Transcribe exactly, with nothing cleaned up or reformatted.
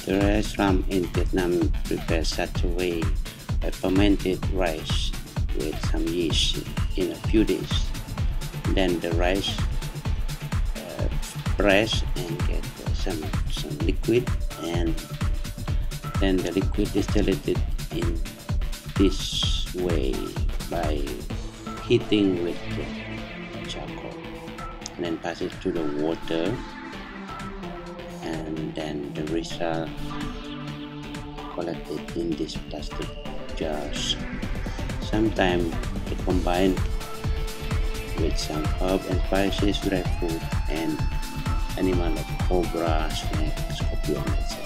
The restaurant in Vietnam prepares such a way by fermented rice with some yeast in a few days. Then the rice uh, press and get uh, some some liquid, and then the liquid distilled in this way by heating with the charcoal, and then pass it to the water, and then the result collected in these plastic jars. Sometimes they combine with some herb and spices, dry food, and animal like cobra, snake, scorpion, et cetera.